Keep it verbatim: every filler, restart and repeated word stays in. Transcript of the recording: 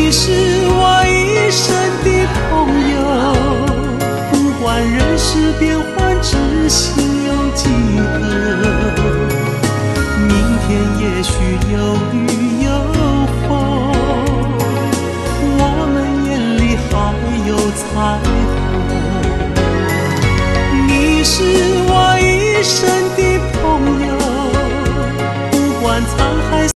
你是我一生的朋友，不管人世变幻，知心有几个？明天也许有雨有风，我们眼里还有彩虹。你是我一生的朋友，